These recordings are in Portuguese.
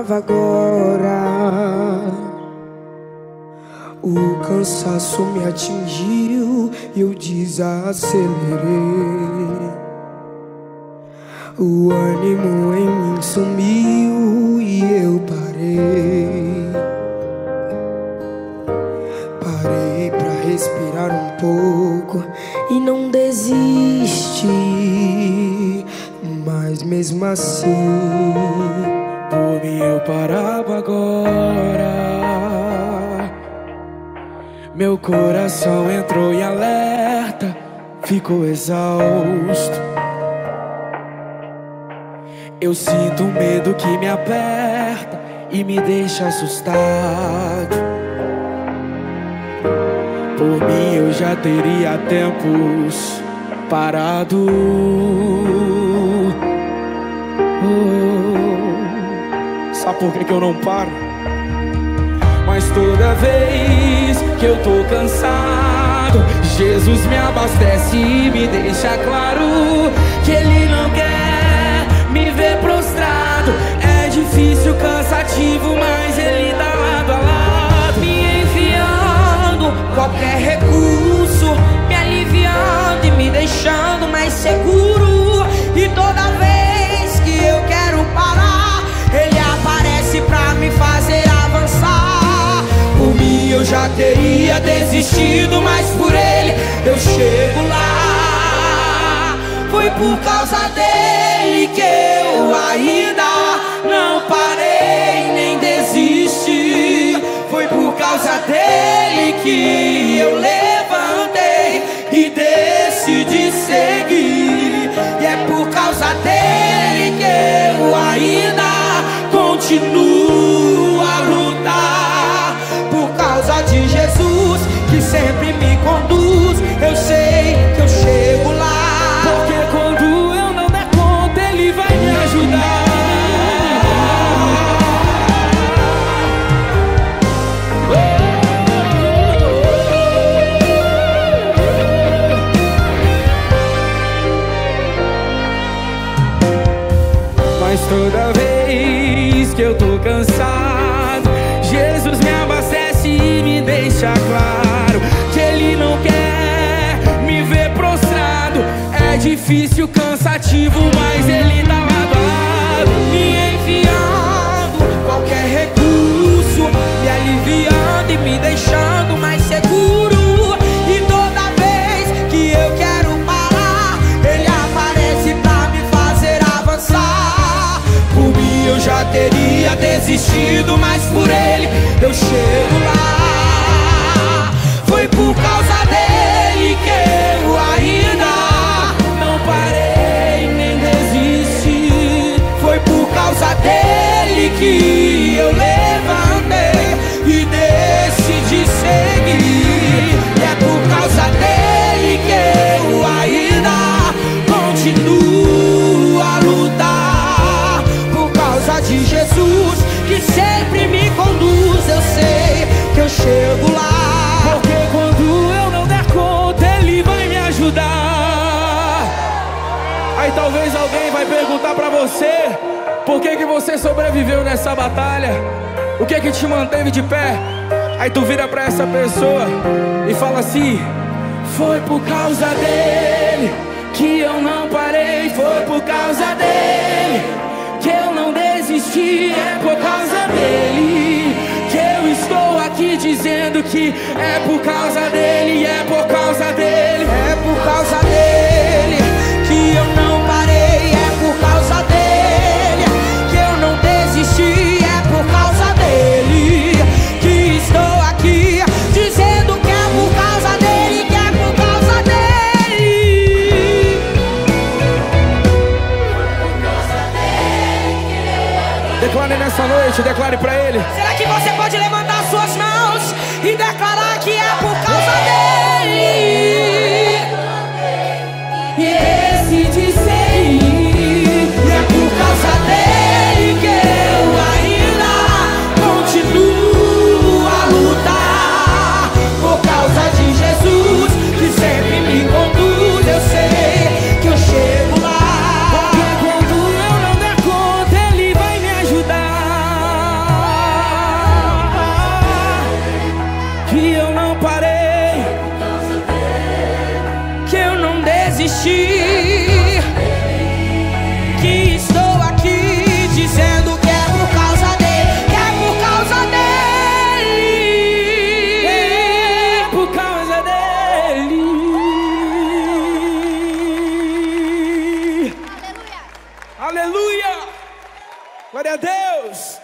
parava agora. O cansaço me atingiu e eu desacelerei. O ânimo em mim sumiu e eu parei. Parei pra respirar um pouco e não desisti. Mas mesmo assim, por mim eu parava agora. Meu coração entrou em alerta, ficou exausto. Eu sinto um medo que me aperta e me deixa assustado. Por mim eu já teria tempos parado. Sabe por que eu não paro? Mas toda vez que eu tô cansado, Jesus me abastece e me deixa claro que Ele não quer me ver prostrado. É difícil, cansativo, mas Ele dá lado a lado, me enviando qualquer recurso, me aliviando e me deixando mais seguro. E toda vez que eu quero parar, Ele aparece pra me fazer avançar. Por mim eu já teria desistido, mas por Ele eu chego lá. Foi por causa dele que eu ainda não parei nem desisti. Foi por causa dele que eu levantei e decidi seguir. E é por causa dele que eu ainda continuo a lutar. Por causa de Jesus que sempre me conduz, eu sei que eu chego lá. Porque quando eu não der conta, Ele vai me ajudar. Mas toda vez que eu tô cansado, Jesus me abastece e me deixa claro que Ele não quer me ver prostrado. É difícil, cansativo, mas Ele dá lado a lado, me enviando qualquer recurso, me aliviando e me deixando mais seguro. E toda vez que eu quero parar, Ele aparece pra me fazer avançar. Por mim eu já teria desistido, mas por Ele eu chego lá. Foi por causa dele que eu ainda não parei nem desisti. Foi por causa dele que eu levantei e decidi seguir. E é por causa dele que eu ainda continuo a lutar. Por causa de Jesus que sempre me conduz, eu sei que eu chego lá. Porque quando eu não der conta, Ele vai me ajudar. Aí talvez alguém vai perguntar pra você: por que você sobreviveu nessa batalha? O que te manteve de pé? Aí tu vira pra essa pessoa e fala assim: foi por causa dele que eu não parei. Foi por causa dele que eu não desisti. É por causa dele que eu estou aqui dizendo que é por causa dele. É por causa dele. É por causa dele que eu não parei. É por causa dele que eu não desisti. É por causa dele que estou aqui dizendo que é por causa dele. Que é por causa dele. Declare nessa noite, declare pra Ele. Será que você pode levantar suas mãos e declarar que é por causa dele? E decidi seguir. E é por causa dele que eu ainda continuo a lutar. Por causa de Jesus que sempre me conduz, eu sei que eu chego lá. Porque quando eu não der conta, Ele vai me ajudar. Glória a Deus.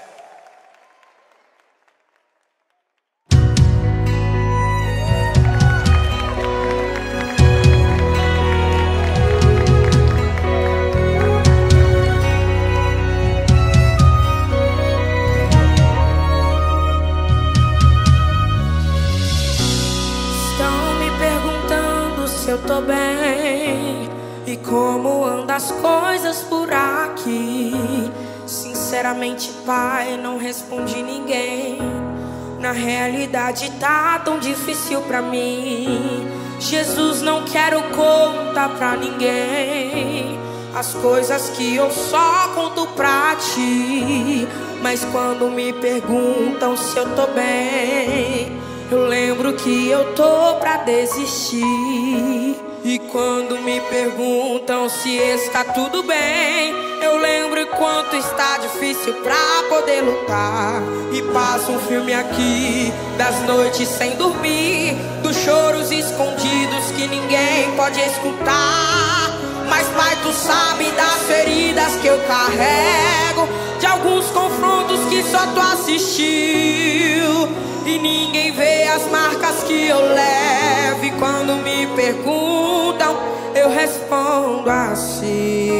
Eu tô bem e como andam as coisas por aqui. Sinceramente, pai, não respondi ninguém. Na realidade tá tão difícil pra mim. Jesus, não quero contar pra ninguém as coisas que eu só conto pra ti. Mas quando me perguntam se eu tô bem, eu lembro que eu tô pra desistir. E quando me perguntam se está tudo bem, eu lembro quanto está difícil pra poder lutar. E passo um filme aqui das noites sem dormir, dos choros escondidos que ninguém pode escutar. Mas pai, tu sabe das feridas que eu carrego, de alguns confrontos que só tu assistiu. E ninguém vê as marcas que eu levo. E quando me perguntam, eu respondo assim: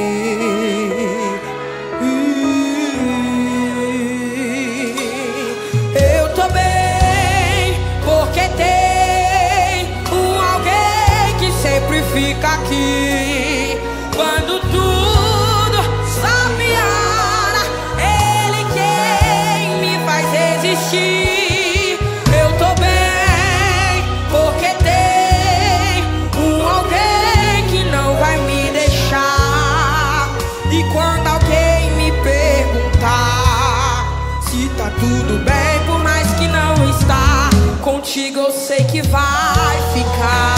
eu tô bem, porque tem alguém que sempre fica aqui. Quando tudo só piora, ele quem me faz resistir. Tudo bem, por mais que não está contigo, eu sei que vai ficar.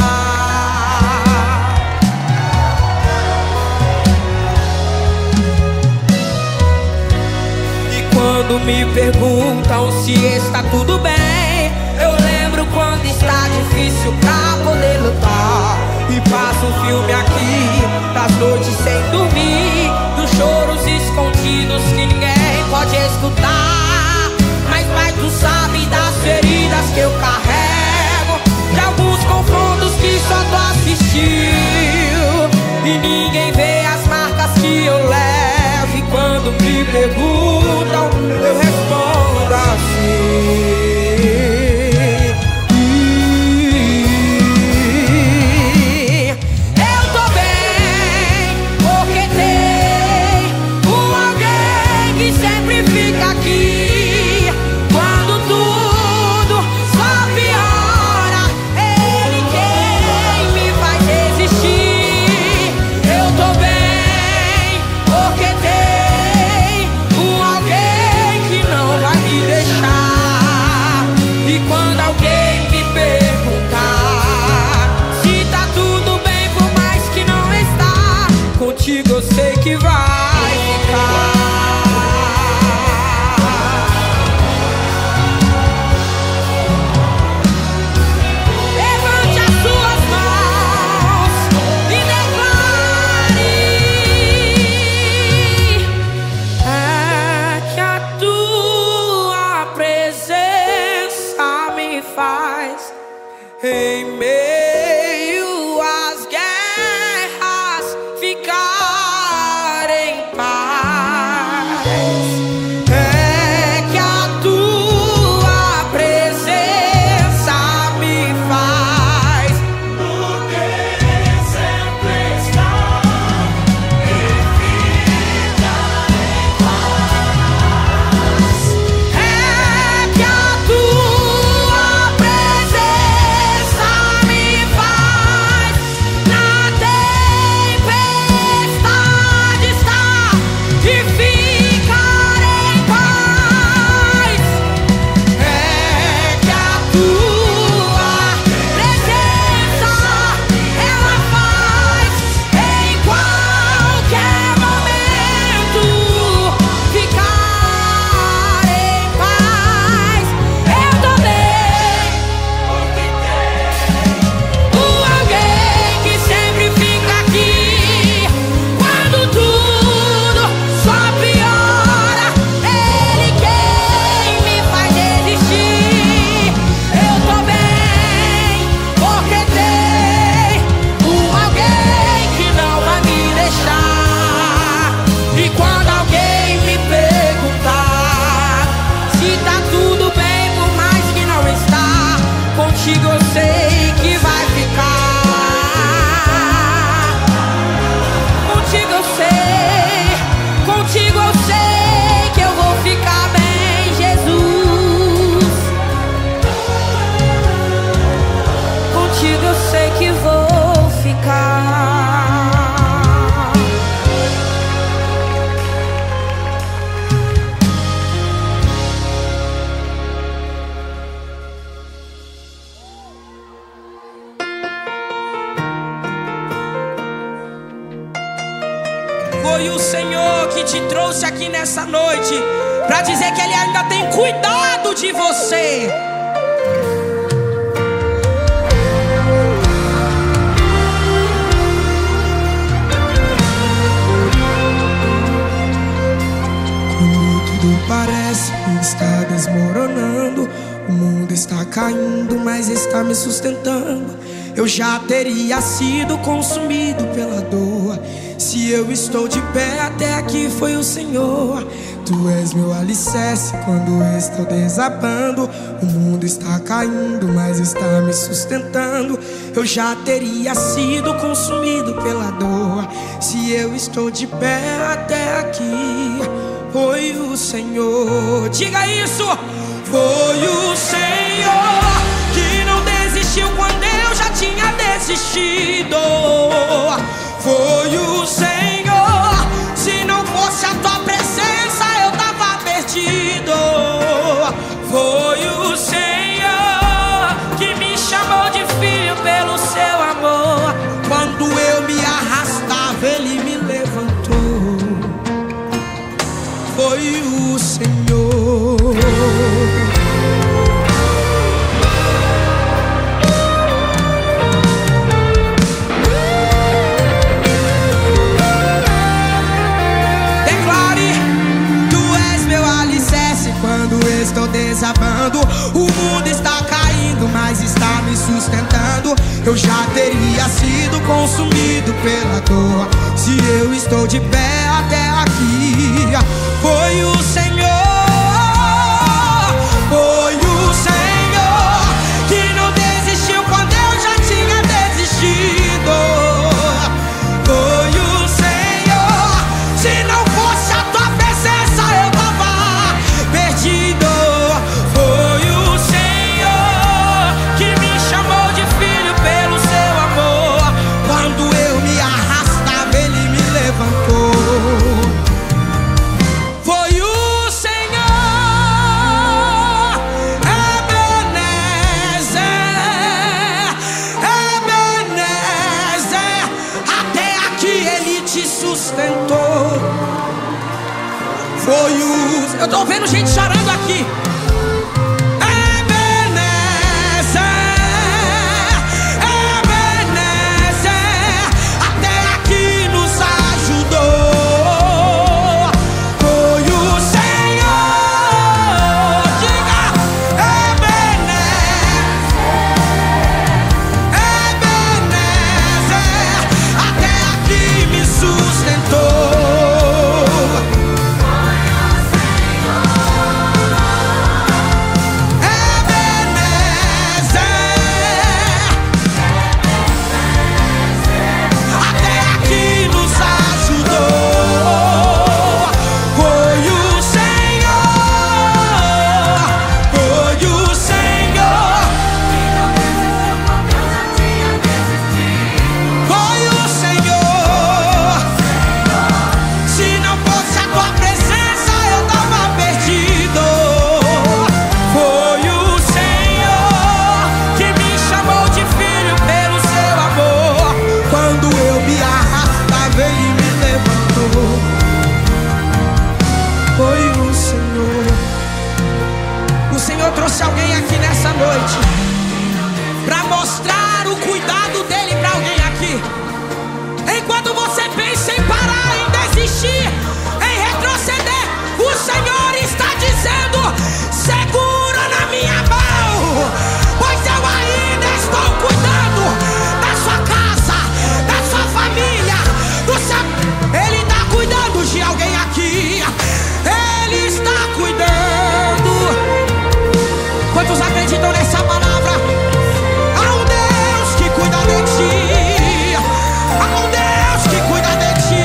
E quando me perguntam se está tudo bem, eu lembro quando está difícil pra poder lutar. E passo um filme aqui das noites sem dormir, dos choros escondidos que ninguém pode escutar. Mas pai, tu sabe das feridas que eu carrego, de alguns confrontos que só tu assistiu. E ninguém vê as marcas que eu levo. E quando me perguntam, eu respondo assim: eu tô bem, porque tem alguém que sempre fica aqui. que te trouxe aqui nessa noite para dizer que Ele ainda tem cuidado de você. Quando tudo parece que está desmoronando, o mundo está caindo, mas está me sustentando. Eu já teria sido consumido pela dor. Se eu estou de pé, até aqui foi o Senhor. Tu és meu alicerce quando estou desabando. O mundo está caindo, mas está me sustentando. Eu já teria sido consumido pela dor. Se eu estou de pé, até aqui foi o Senhor. Diga isso! Foi o Senhor que não desistiu quando eu já tinha desistido. Foi o Senhor, se não fosse a tua presença eu tava perdido. Foi o Senhor que me chamou de filho pelo seu amor. Quando eu me arrastava Ele me levantou. Foi o Senhor. Estou desabando, o mundo está caindo, mas está me sustentando. Eu já teria sido consumido pela dor. Se eu estou de pé até aqui, foi o Senhor. Foi o Senhor que não desistiu quando eu já tinha desistido. Foi o Senhor, se não fosse a tua presença eu tava perdido. Foi o... Eu tô vendo gente chorando aqui. Ebenezer, Ebenezer, até aqui nos ajudou. Foi o Senhor. Diga Ebenezer, Ebenezer, até aqui me sustentou. Trouxe alguém aqui nessa noite para mostrar o cuidado dele para alguém aqui. Enquanto você pensa em parar, em desistir, em retroceder, o Senhor está dizendo: segura na minha mão, pois eu ainda estou cuidando da sua casa, da sua família, do seu... Ele está cuidando de alguém aqui. Ele está cuidando. Quantos acreditam nessa palavra? Há um Deus que cuida de ti. Há um Deus que cuida de ti.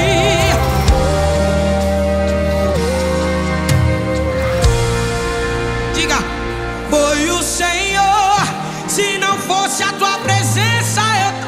Diga, foi o Senhor. Se não fosse a tua presença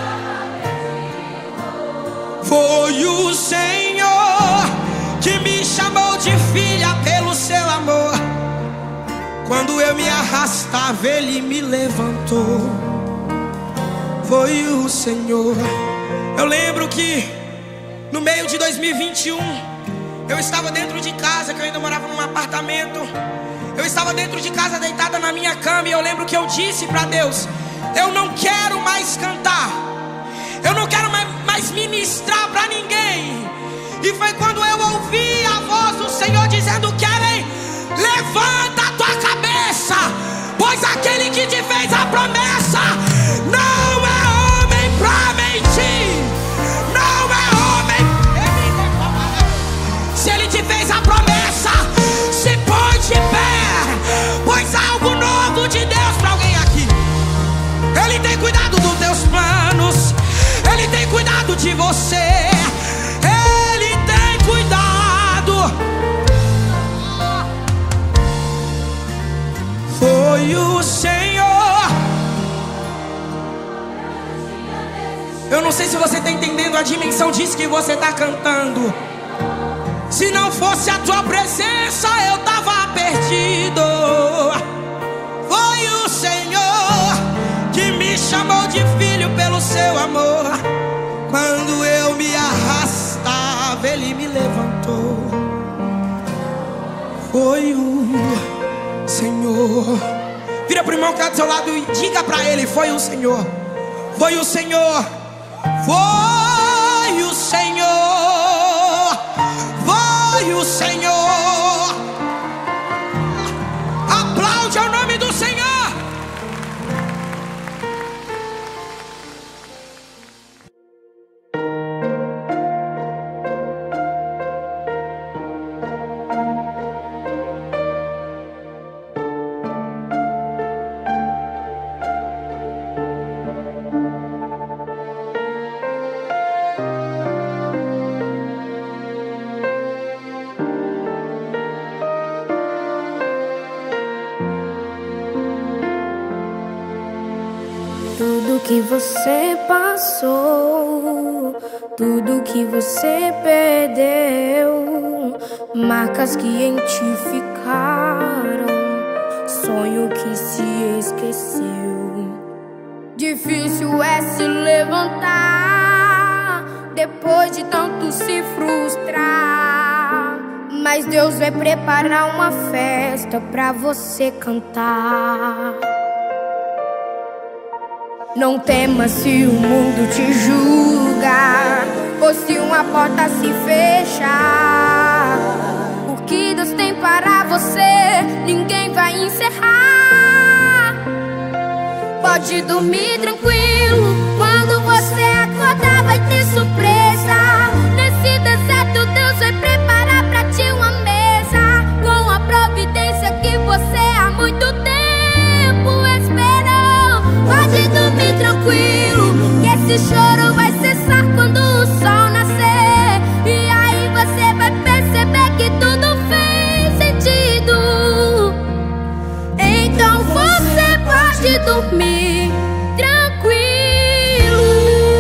eu... Foi o Senhor que me chamou de filha pelo seu amor. Quando eu me arrastava, Ele me levantou. Foi o Senhor. Eu lembro que no meio de 2021 Eu estava dentro de casa, que eu ainda morava num apartamento. Eu estava dentro de casa, deitada na minha cama, e eu lembro que eu disse para Deus: eu não quero mais cantar, eu não quero mais ministrar para ninguém. E foi quando eu ouvi a voz do Senhor dizendo: Keren, levanta a tua cabeça, pois aquele que te fez a promessa não é homem para mentir, não é homem. Se ele te fez a promessa, se põe de pé, pois algo novo de Deus para alguém aqui. Ele tem cuidado dos teus planos, ele tem cuidado de você, ele tem cuidado. Foi o Senhor. Eu não sei se você está entendendo a dimensão disso que você está cantando. Se não fosse a tua presença, eu estava perdido. Foi o Senhor que me chamou de filho pelo seu amor. Quando eu me arrastava, ele me levantou. Foi o Senhor. Vira pro irmão que está do seu lado e diga para ele: foi o Senhor. Foi o Senhor. Foi o Senhor. Foi o Senhor. Aplaude ao nome do Senhor. Tudo que você passou, tudo que você perdeu, marcas que em ti ficaram, sonho que se esqueceu. Difícil é se levantar depois de tanto se frustrar, mas Deus vai preparar uma festa pra você cantar. Não temas se o mundo te julga, ou se uma porta se fechar. O que Deus tem para você, ninguém vai encerrar. Pode dormir tranquilo, quando você acordar vai ter surpresa. Nesse deserto Deus vai preparar pra ti uma mesa, com a providência que você há muito tempo esperou. Pode dormir tranquilo, que esse choro vai cessar quando o sol nascer. E aí você vai perceber que tudo fez sentido. Então você pode dormir tranquilo.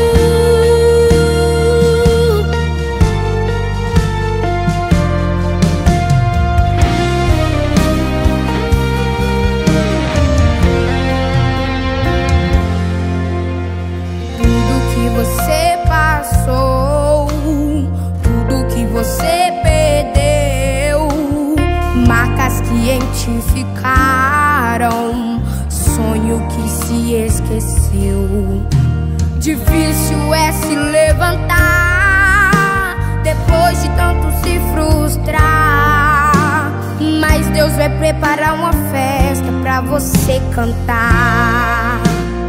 Você passou, tudo que você perdeu, marcas que em ti ficaram, sonho que se esqueceu. Difícil é se levantar depois de tanto se frustrar, mas Deus vai preparar uma festa pra você cantar.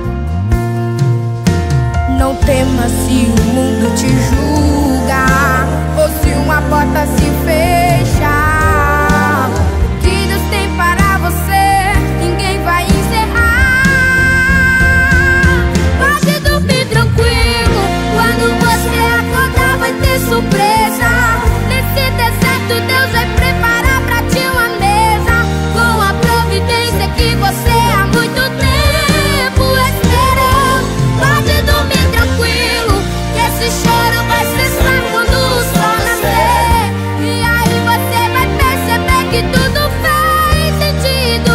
Não temas se o mundo te julga, ou se uma porta se fecha. O que Deus tem para você, ninguém vai encerrar. Pode dormir tranquilo, quando você acordar vai ter surpresa. Nesse deserto Deus vai preparar pra ti uma mesa, com a providência que você há muito tempo esperou. Pode dormir tranquilo, que esse choro vai cessar quando o sol nascer. E aí você vai perceber que tudo faz sentido.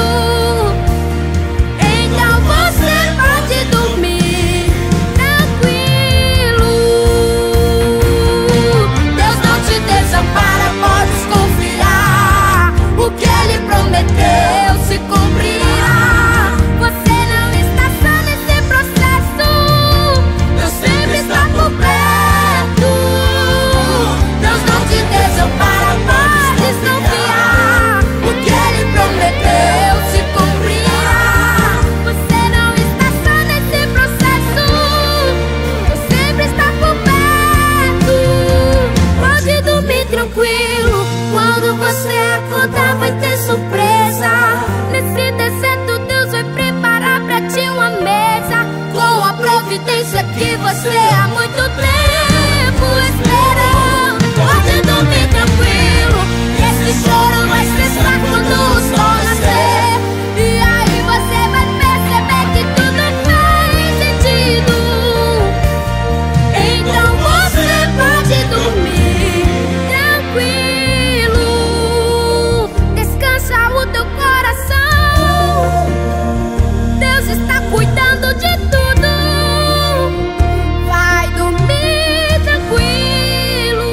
Então você pode dormir tranquilo. Deus não te desampara, pode voltar vai ter surpresa. Nesse deserto Deus vai preparar pra ti uma mesa, com a providência que você há muito tempo esperando. Pode dormir tranquilo, esse choro vai cessar quando o sol nascer. E aí você vai perceber que tudo faz sentido. Então você pode dormir tranquilo, descansa o teu coração. Deus está cuidando de tudo. Vai dormir tranquilo.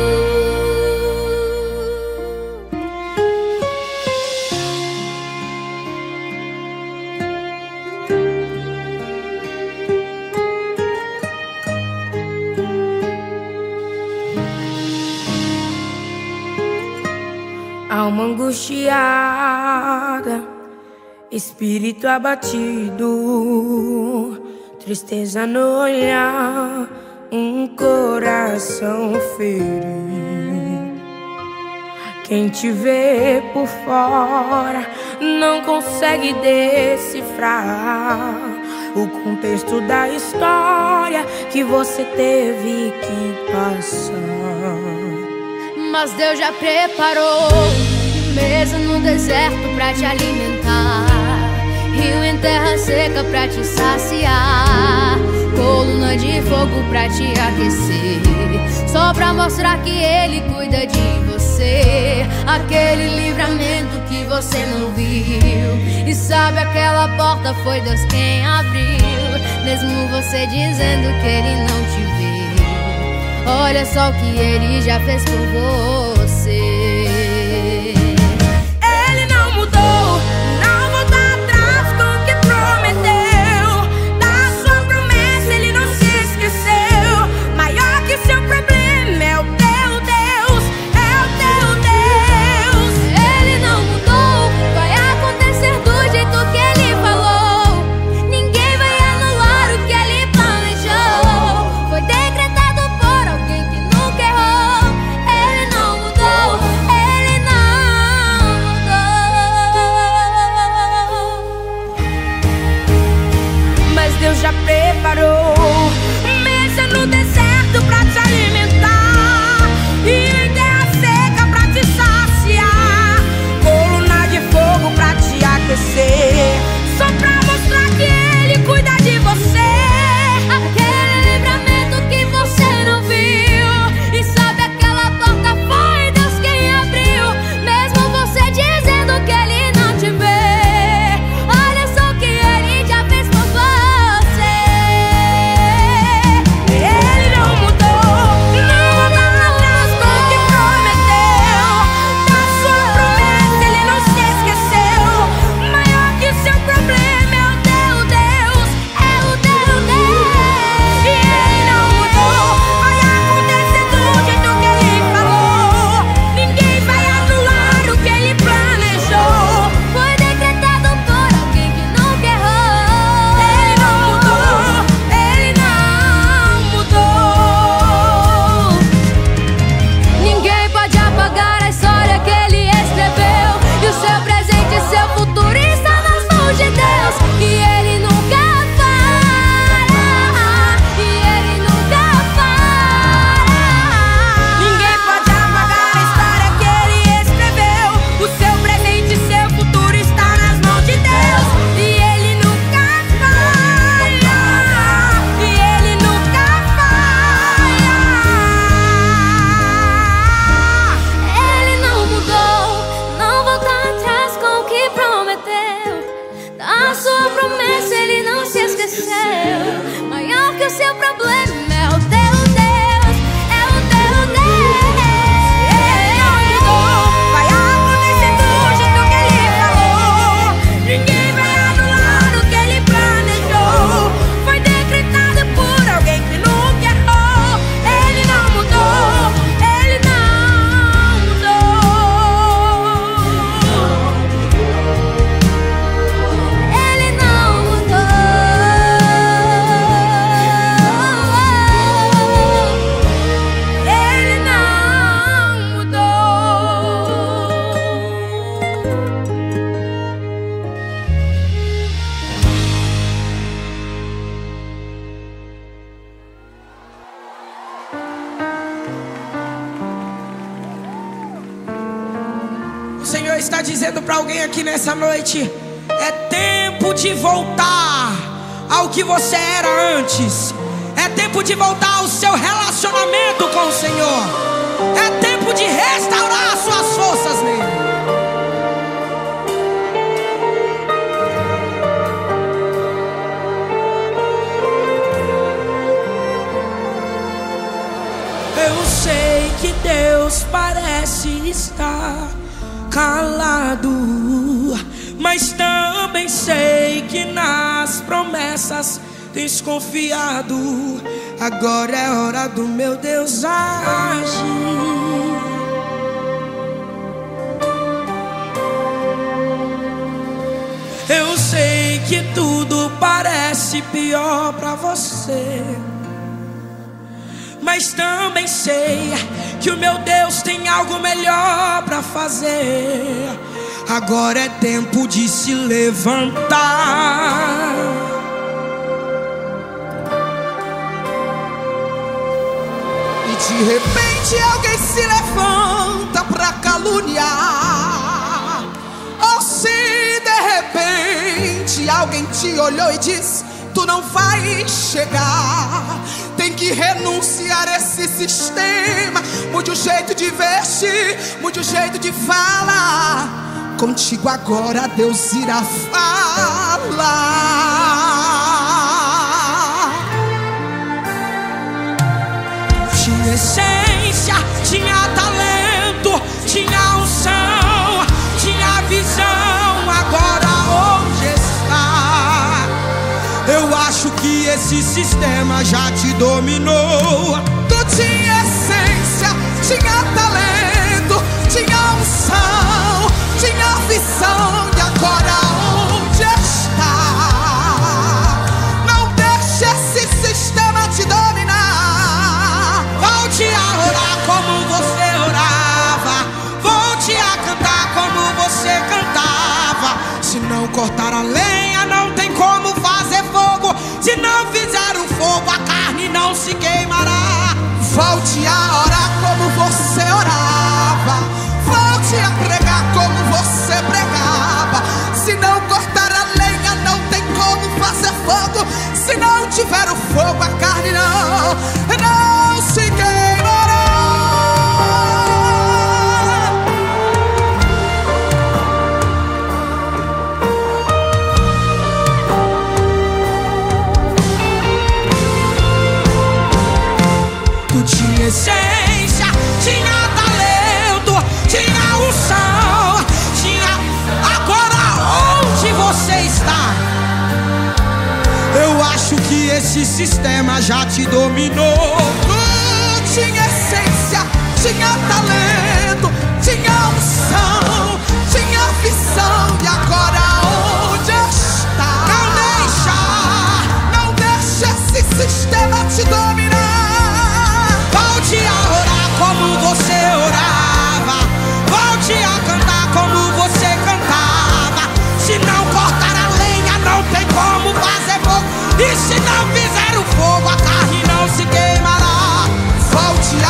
Alma angustiada, espírito abatido, tristeza no olhar, um coração ferido. Quem te vê por fora não consegue decifrar o contexto da história que você teve que passar. Mas Deus já preparou mesa no deserto pra te alimentar, rio em terra seca pra te saciar, coluna de fogo pra te aquecer, só pra mostrar que Ele cuida de você. Aquele livramento que você não viu, e sabe, aquela porta foi Deus quem abriu, mesmo você dizendo que Ele não te viu. Olha só o que Ele já fez por você. Ele não mudou, não volta atrás com o que prometeu. Da sua promessa Ele não se esqueceu. Maior que seu problema é o teu Deus, é o teu Deus. Ele não mudou, vai acontecer do jeito que Ele falou. Ninguém vai anular o que Ele planejou. Foi decretado por alguém que nunca errou. Ele não mudou. O Senhor está dizendo para alguém aqui nessa noite: é tempo de voltar ao que você era antes. É tempo de voltar ao seu relacionamento com o Senhor. É tempo de restaurar as suas forças nele. Eu sei que Deus parece estar calado, mas também sei que nas promessas tens confiado. Agora é hora do meu Deus agir. Eu sei que tudo parece pior pra você, mas também sei que o meu Deus tem algo melhor pra fazer. Agora é tempo de se levantar. E de repente alguém se levanta pra caluniar. Ou se de repente alguém te olhou e disse: tu não vai chegar. Tem que renunciar a esse sistema. Mude o jeito de vestir, mude o jeito de falar. Contigo agora Deus irá falar. Tinha essência, tinha talento, tinha unção, tinha visão. Agora onde está? Eu acho que esse sistema já te dominou. Tu tinha essência, tinha talento, tinha unção, tinha visão. E agora onde está? Não deixe esse sistema te dominar. Volte a orar como você orava. Volte a cantar como você cantava. Se não cortar a lenha, não tem como fazer fogo. Se não fizer o fogo, a carne não se queimará. Volte a orar como você orava. Volte a pregar como você pregava. Se não cortar a lenha, não tem como fazer fogo. Se não tiver o fogo, a carne não se queimará. Tu tinha essência, tinha talento, tinha unção, tinha... Agora onde você está? Eu acho que esse sistema já te dominou. Tu tinha essência, tinha talento, tinha unção, tinha visão. E agora onde está? Não deixa esse sistema te dominar. Volte a orar como você orava. Volte a cantar como você cantava. Se não cortar a lenha, não tem como fazer fogo. E se não fizer o fogo, a carne não se queimará. Volte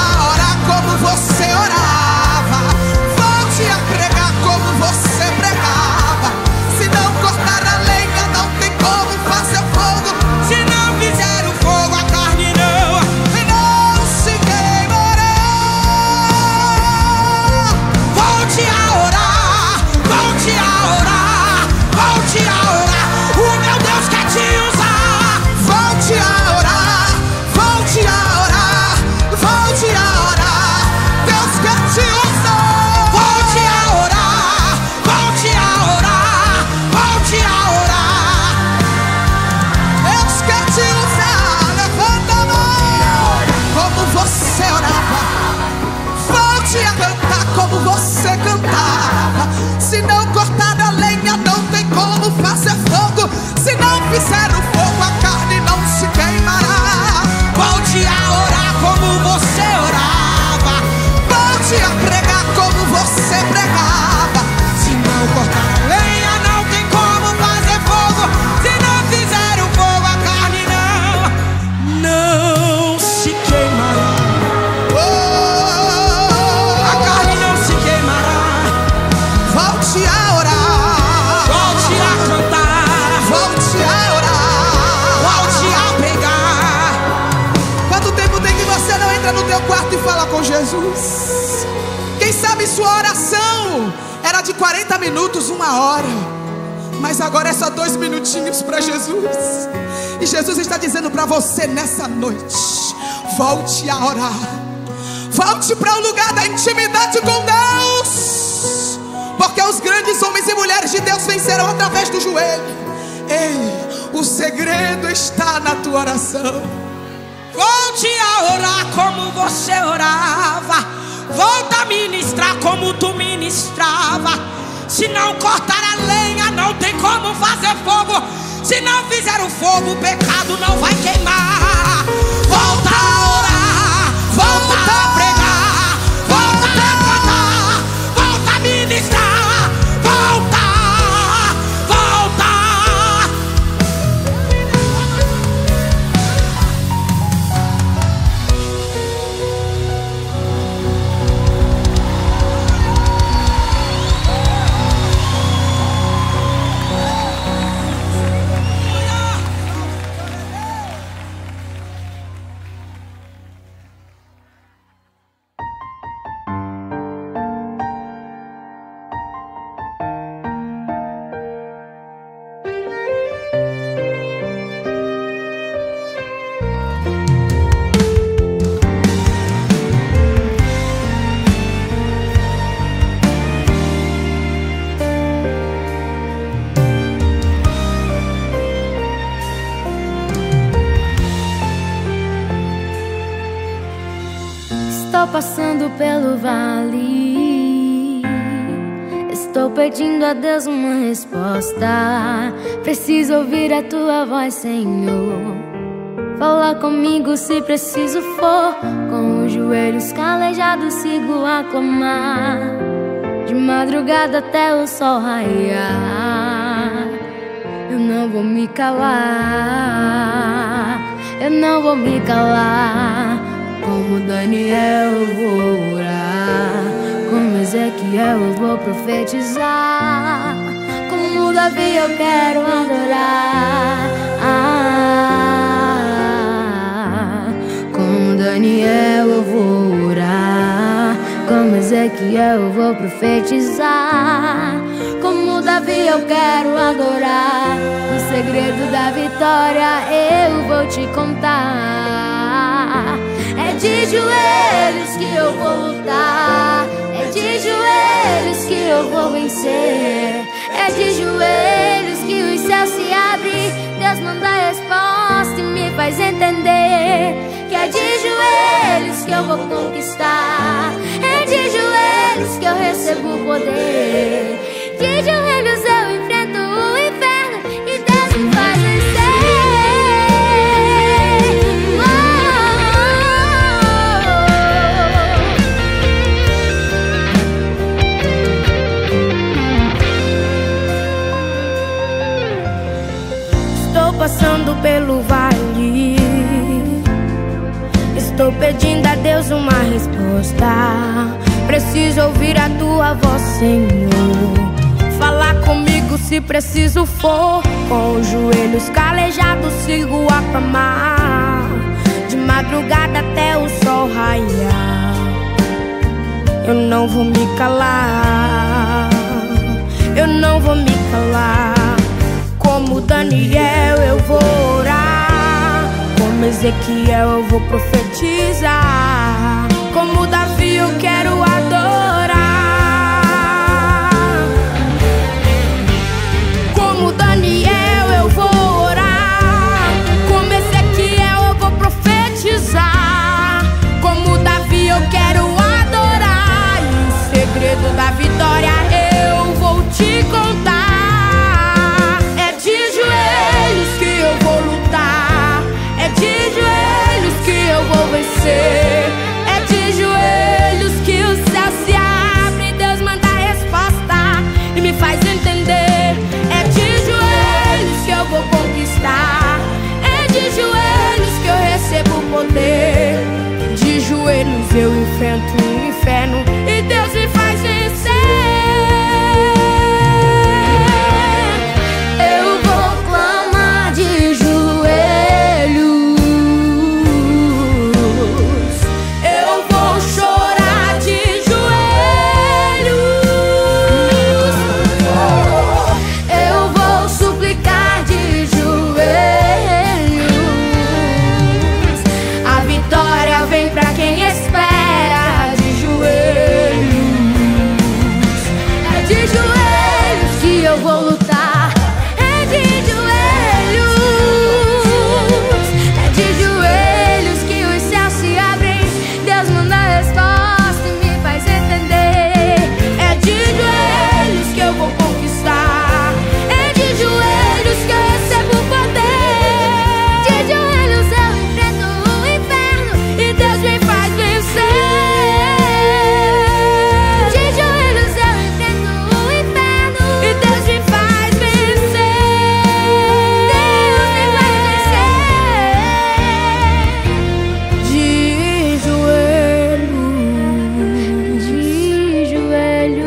Jesus. Quem sabe sua oração era de 40 minutos, 1 hora, mas agora é só 2 minutinhos para Jesus. E Jesus está dizendo para você nessa noite: volte a orar, volte para o lugar da intimidade com Deus, porque os grandes homens e mulheres de Deus venceram através do joelho. Ei, o segredo está na tua oração. Volte a orar como você orava. Volta a ministrar como tu ministrava. Se não cortar a lenha, não tem como fazer fogo. Se não fizer o fogo, o pecado não vai queimar. Volta a orar, volta a pregar, volta a cantar, volta a ministrar, volta, volta. Estou passando pelo vale, estou pedindo a Deus uma resposta. Preciso ouvir a tua voz, Senhor. Fala comigo se preciso for. Com os joelhos calejados sigo a clamar, de madrugada até o sol raiar. Eu não vou me calar, eu não vou me calar. Como Daniel eu vou orar, como Ezequiel eu vou profetizar, como Davi eu quero adorar. Como Daniel eu vou orar, como Ezequiel eu vou profetizar, como Davi eu quero adorar. O segredo da vitória eu vou te contar. É de joelhos que eu vou lutar, é de joelhos que eu vou vencer, é de joelhos que os céus se abrem, Deus manda a resposta e me faz entender que é de joelhos que eu vou conquistar, é de joelhos que eu recebo o poder, de joelhos eu enfrento o inferno e Deus me faz vencer. Passando pelo vale, estou pedindo a Deus uma resposta. Preciso ouvir a tua voz, Senhor. Falar comigo se preciso for. Com os joelhos calejados sigo a clamar, de madrugada até o sol raiar. Eu não vou me calar, eu não vou me calar. Como Daniel eu vou orar, como Ezequiel eu vou profetizar, como Davi eu quero adorar. Como Daniel eu vou orar, como Ezequiel eu vou profetizar, como Davi eu quero adorar. E o segredo da vitória eu vou te contar. Eu vou lutar, é de joelhos que eu vou vencer, é de joelhos que os vou lutar. É de joelhos que os céus se abrem. Deus manda a resposta e me faz entender. É de joelhos que eu vou conquistar. É de joelhos que eu recebo poder. De joelhos eu enfrento o inferno e Deus me faz vencer. De joelhos eu enfrento o inferno e Deus me faz vencer. Deus me faz vencer. De joelhos.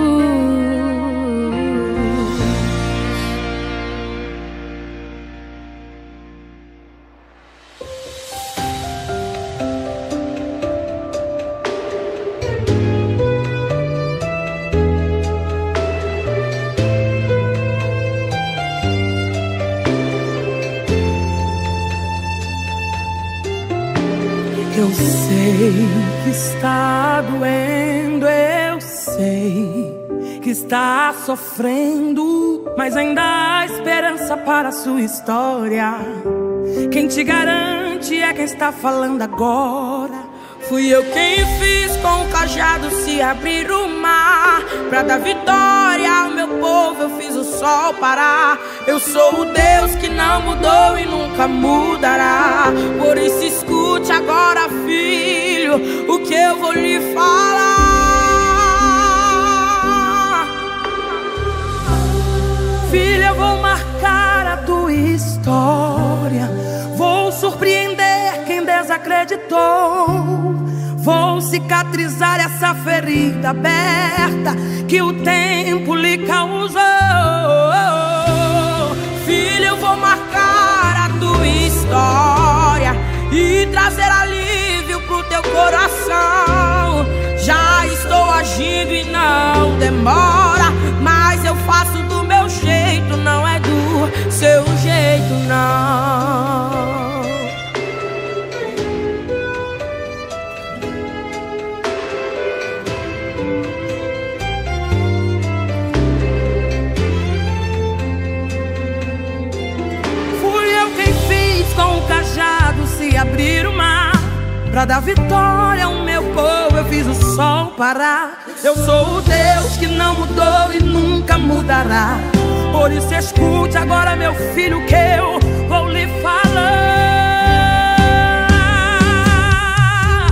Eu sei que está doendo, eu sei que está sofrendo, mas ainda há esperança para a sua história. Quem te garante é quem está falando agora. Fui eu quem fiz com o cajado se abrir o mar. Pra dar vitória ao meu povo eu fiz o sol parar. Eu sou o Deus que não mudou e nunca mudará. Por isso escute agora, filho, o que eu vou lhe falar. Filho, eu vou marcar a tua história. Vou surpreender quem desacreditou. Vou cicatrizar essa ferida aberta que o tempo lhe causou. Filho, eu vou marcar a tua história e trazer alívio pro teu coração. Já estou agindo e não demora, mas eu faço do meu jeito, não é do seu jeito, não. Com o cajado se abrir o mar. Pra dar vitória ao meu povo eu fiz o sol parar. Eu sou o Deus que não mudou e nunca mudará. Por isso escute agora, meu filho, que eu vou lhe falar.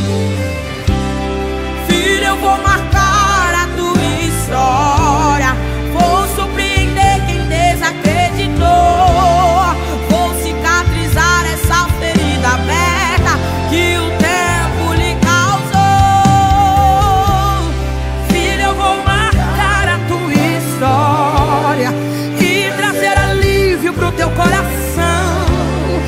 Filho, eu vou marcar a tua história. Vou surpreender quem desacreditou. Essa ferida aberta que o tempo lhe causou. Filho, eu vou marcar a tua história e trazer alívio pro teu coração.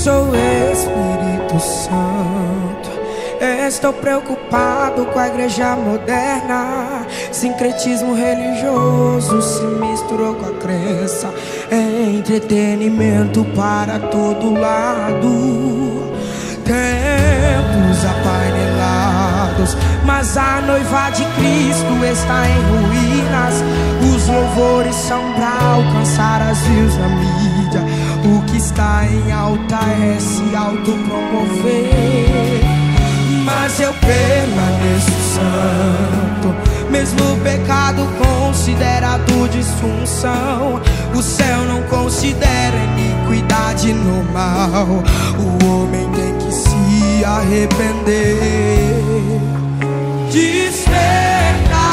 sou Espírito Santo. Estou preocupado com a igreja moderna. Sincretismo religioso se misturou com a crença. É entretenimento para todo lado. Templos apainelados, mas a noiva de Cristo está em ruínas. Os louvores são para alcançar as views na mídia. O que está em alta é se autopromover. Mas eu permaneço santo, mesmo o pecado considerado disfunção. O céu não considera iniquidade normal. O homem tem que se arrepender. Despertar,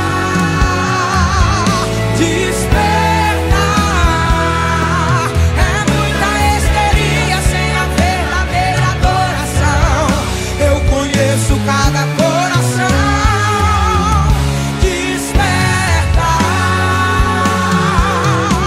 despertar. É muita histeria sem a verdadeira adoração. Eu conheço cada coração. Despertar,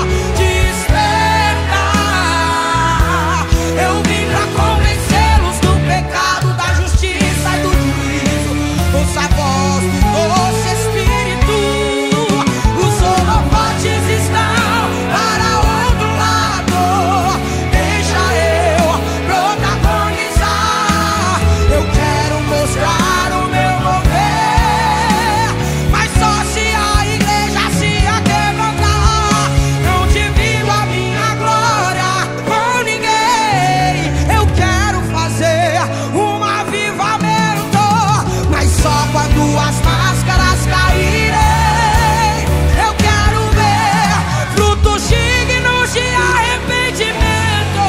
despertar. Eu vim pra convencê-los do pecado, da justiça e do juízo. Ouça a voz do doce Espírito. Os holofotes estão para outro lado. Deixa eu protagonizar. Eu quero mostrar o meu mover, mas só se a igreja se aquebrantar. Não divido a minha glória com ninguém. Eu quero fazer um avivamento, mas só quando as máscaras caírem. Eu quero ver frutos dignos de arrependimento.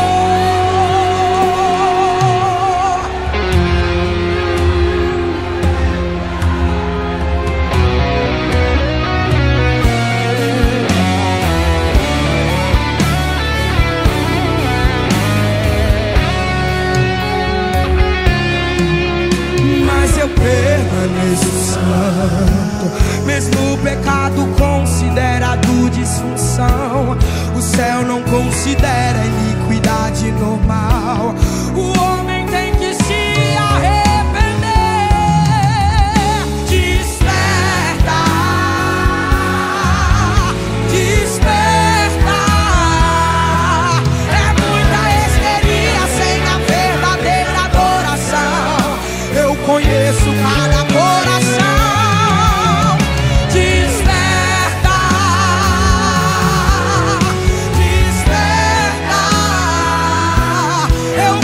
Mas eu permaneço santo, mesmo o pecado considerado disfunção. O céu não considera iniquidade normal. O homem tem que se arrepender. Despertar, despertar. É muita histeria sem a verdadeira adoração. Eu conheço cada coração. Despertar, despertar. Eu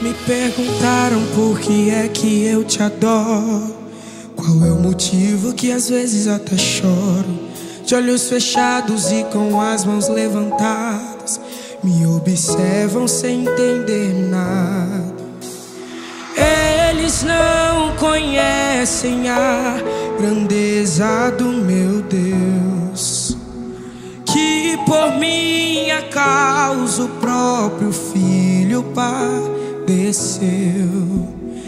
Me perguntaram por que é que eu te adoro. Qual é o motivo que às vezes até choro? De olhos fechados e com as mãos levantadas, me observam sem entender nada. Eles não conhecem a grandeza do meu Deus, que por minha causa o próprio Filho padeceu.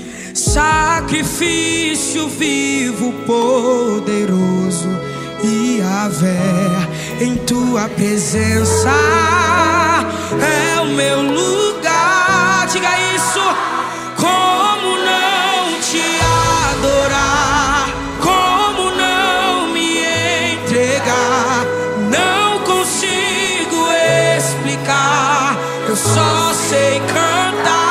Sacrifício vivo, poderoso, Yahvé, em tua presença é o meu lugar. Diga isso. Como não te adorar? Como não me entregar? Não consigo explicar, eu só sei cantar.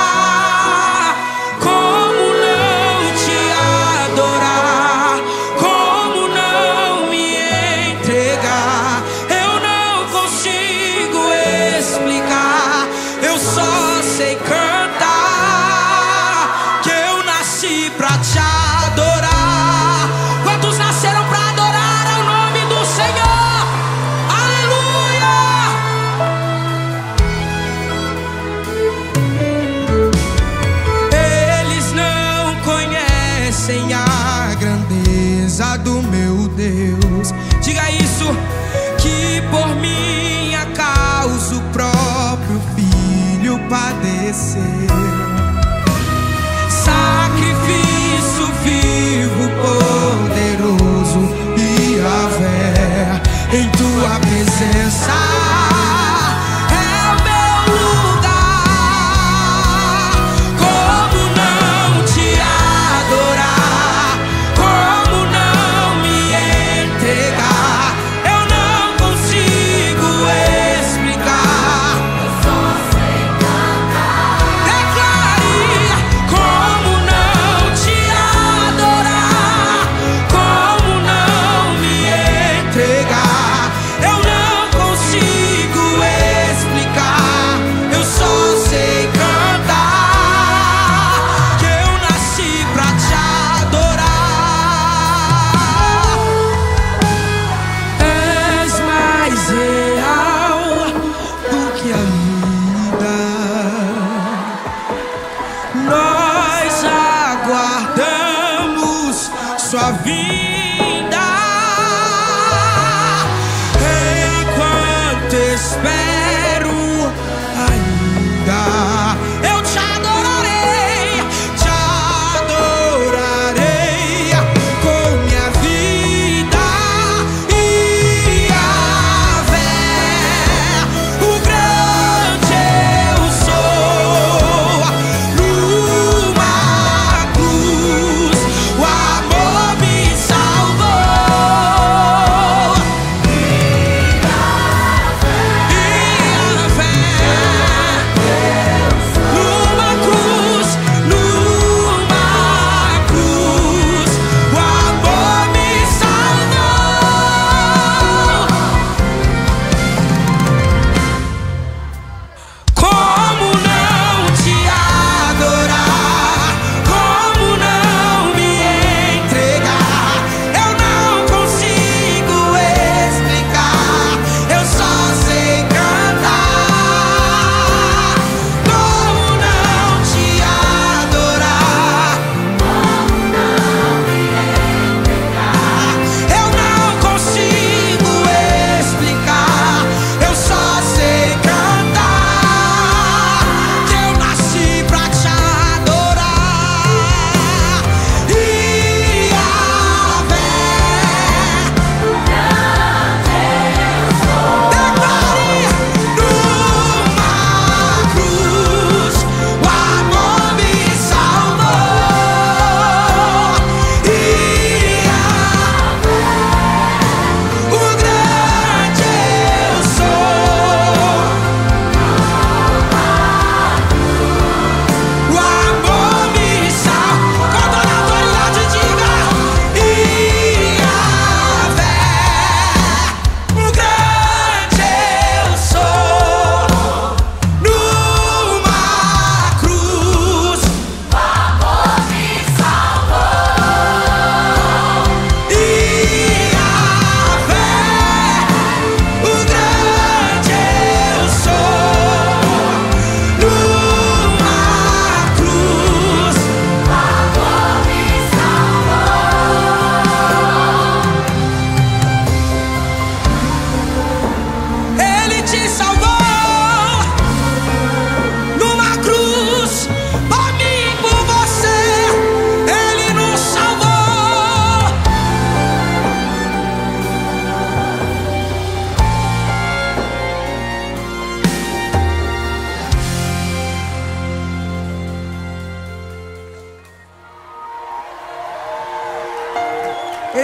A grandeza do meu Deus, diga isso, que por minha causa o próprio Filho padeceu. Sacrifício vivo, poderoso, Yahvé, em tua presença é o meu lugar. Como não te adorar? Sua vinda, enquanto espero ainda, eu te adorarei com minha vida. Yahvé, o grande eu sou, numa cruz o amor me salvou.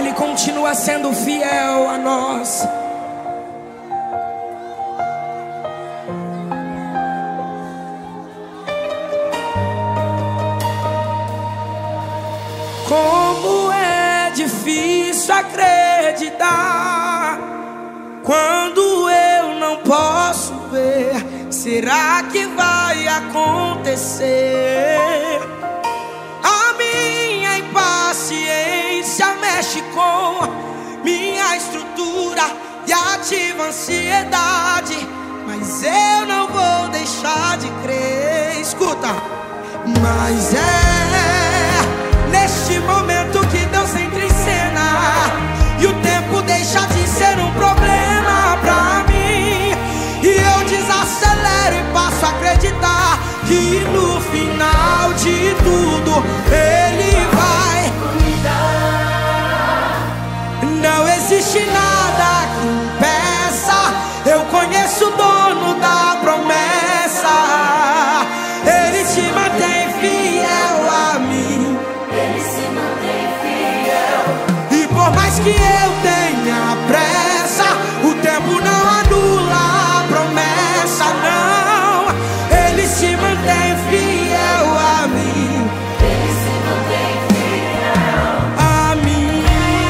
Ele continua sendo fiel a nós. Como é difícil acreditar quando eu não posso ver. Será que vai acontecer? A minha impaciência mexe com minha estrutura e ativa a ansiedade, mas eu não vou deixar de crer. Escuta, mas neste momento que Deus entra em cena e o tempo deixa de ser um problema pra mim, e eu desacelero e passo a acreditar que no final de tudo Ele vai cuidar. Não existe nada que impeça. Eu conheço o dono da promessa. Ele se mantém fiel a mim. Ele se mantém fiel. E por mais que eu tenha pressa, o tempo não anula a promessa, não. Ele se mantém fiel a mim. Ele se mantém fiel a mim.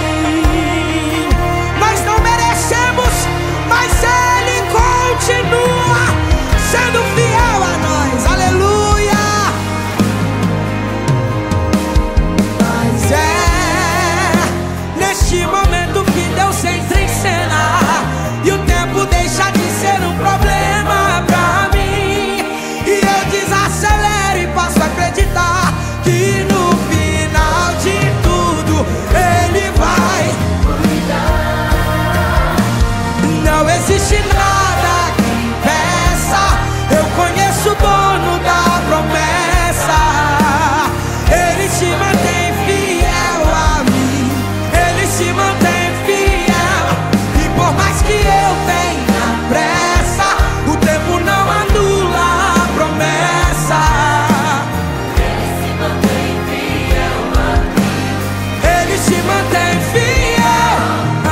Nós não merecemos, mas Ele continua sendo fiel a nós. Aleluia. Mas neste momento que Deus entra em cena e o tempo deixa de ser um problema pra mim, e eu desacelero e passo a acreditar que no final de tudo Ele vai cuidar. Não existe nada que impeça. Eu conheço o dono da promessa. Ele se mantém fiel a mim. Ele se mantém fiel. E por mais que eu tenha pressa, o tempo não anula a promessa. Ele se mantém fiel a mim. Ele se mantém fiel a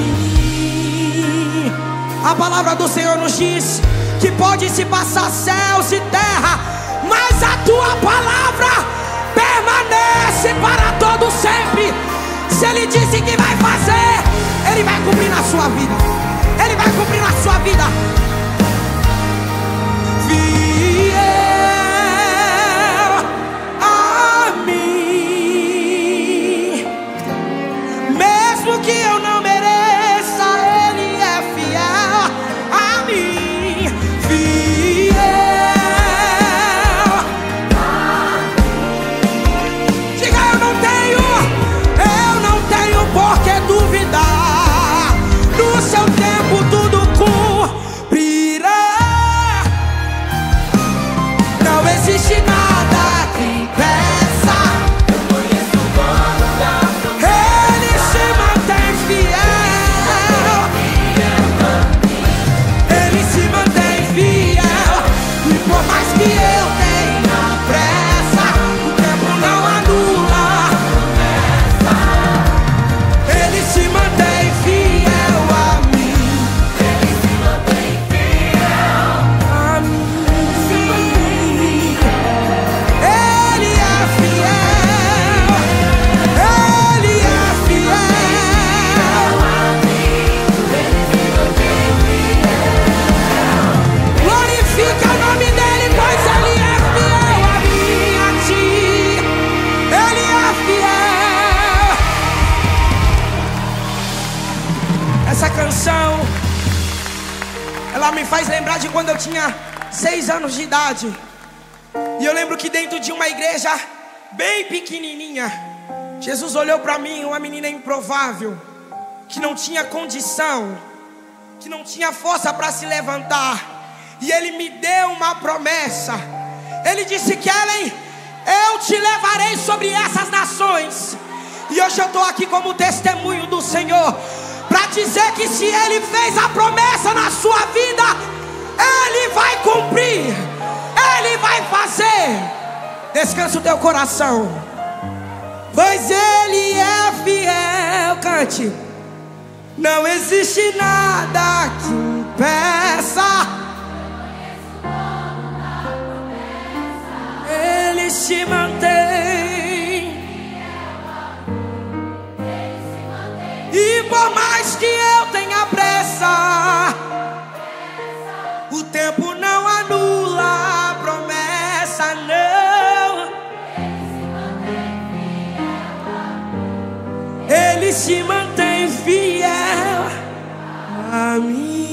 mim. A palavra do Senhor nos diz que pode se passar céus e terra, mas a tua palavra permanece para todo sempre. Se Ele disse que vai fazer, Ele vai cumprir na sua vida. Ele vai cumprir na sua vida. Fiel a mim. Mesmo que eu não mereça, Ele é fiel a mim. Fiel a mim. Diga, eu não tenho por que duvidar. No seu tempo tudo cumprirá. Não existe nada que impeça. Eu conheço o dono da promessa. Ele se mantém fiel. Ele se mantém fiel. E por mais que eu tenha pressa, o tempo não anula a promessa. Ele se mantém fiel a mim. Ele se mantém fiel a mim. Ele é fiel. Ele é fiel a mim. Ele se mantém fiel. Glorifica o nome dele, pois Ele é fiel a mim, a ti. Ele é fiel. Essa canção, ela me faz lembrar de quando eu tinha 6 anos de idade. E eu lembro que dentro de uma igreja bem pequenininha, Jesus olhou para mim, uma menina improvável, que não tinha condição, que não tinha força para se levantar, e Ele me deu uma promessa. Ele disse: Kellen, eu te levarei sobre essas nações. E hoje eu estou aqui como testemunho do Senhor, para dizer que se Ele fez a promessa na sua vida, Ele vai cumprir, Ele vai fazer. Descansa o teu coração, pois Ele é fiel. cante. Não existe nada que impeça. Ele te mantém. E por mais que eu tenha pressa, o tempo não anula a promessa, não. Ele se mantém fiel a mim.